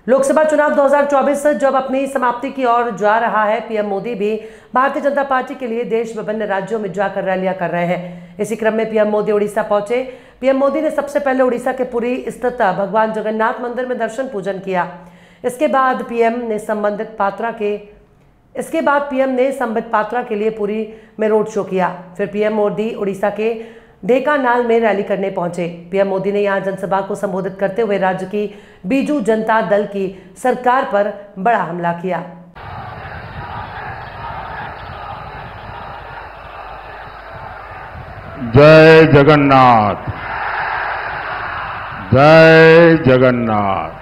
लोकसभा चुनाव 2024 जब अपनी समाप्ति की ओर जा रहा है, पीएम मोदी भी भारतीय जनता पार्टी के लिए देश विभिन्न राज्यों में जाकर रैलियां कर रहे हैं। इसी क्रम में पीएम मोदी उड़ीसा पहुंचे। पीएम मोदी ने सबसे पहले उड़ीसा के पुरी स्थित भगवान जगन्नाथ मंदिर में दर्शन पूजन किया। इसके बाद पीएम ने संबंधित पात्रा के लिए पुरी में रोड शो किया। फिर पीएम मोदी उड़ीसा के ढेंकानाल में रैली करने पहुंचे। पीएम मोदी ने यहां जनसभा को संबोधित करते हुए राज्य की बीजू जनता दल की सरकार पर बड़ा हमला किया। जय जगन्नाथ, जय जगन्नाथ,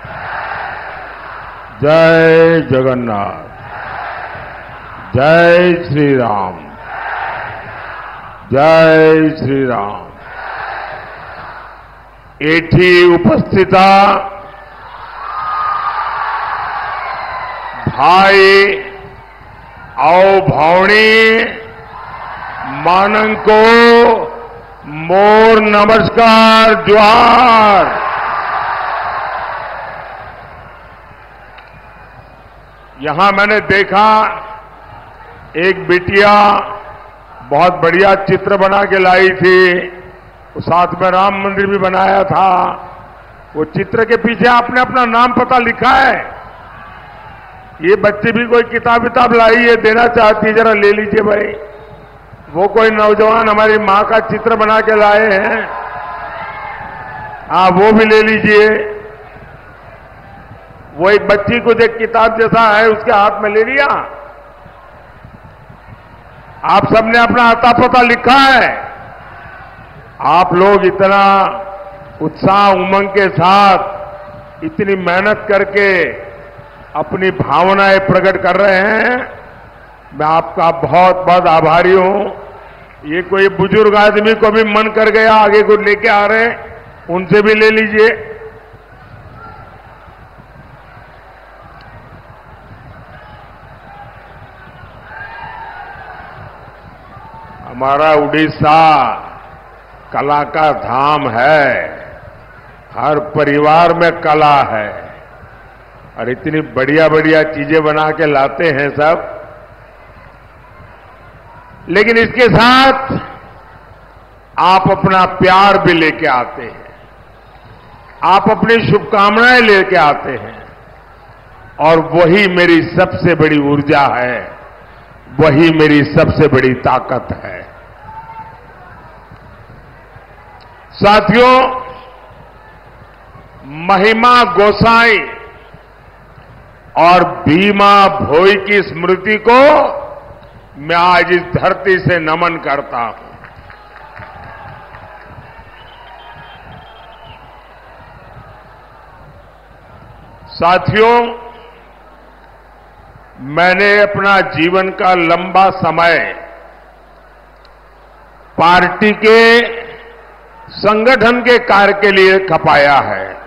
जय जगन्नाथ, जय श्री राम, जय श्री राम। एठी उपस्थिता भाई और भौणी मानन को मोर नमस्कार जोहार। यहां मैंने देखा एक बिटिया बहुत बढ़िया चित्र बना के लाई थी, साथ में राम मंदिर भी बनाया था। वो चित्र के पीछे आपने अपना नाम पता लिखा है। ये बच्चे भी कोई किताब लाई है, देना चाहती है, जरा ले लीजिए भाई। वो कोई नौजवान हमारी मां का चित्र बना के लाए हैं, हाँ वो भी ले लीजिए। वो एक बच्ची को एक किताब जैसा है उसके हाथ में ले लिया। आप सबने अपना आता पता लिखा है। आप लोग इतना उत्साह उमंग के साथ इतनी मेहनत करके अपनी भावनाएं प्रकट कर रहे हैं, मैं आपका बहुत बहुत आभारी हूं। ये कोई बुजुर्ग आदमी को भी मन कर गया आगे को लेके आ रहे हैं, उनसे भी ले लीजिए। हमारा उड़ीसा कला का धाम है। हर परिवार में कला है और इतनी बढ़िया बढ़िया चीजें बना के लाते हैं सब। लेकिन इसके साथ आप अपना प्यार भी लेके आते हैं, आप अपनी शुभकामनाएं लेके आते हैं, और वही मेरी सबसे बड़ी ऊर्जा है, वही मेरी सबसे बड़ी ताकत है। साथियों, महिमा गोसाई और भीमा भोई की स्मृति को मैं आज इस धरती से नमन करता हूं। साथियों, मैंने अपना जीवन का लंबा समय पार्टी के संगठन के कार्य के लिए खपाया है।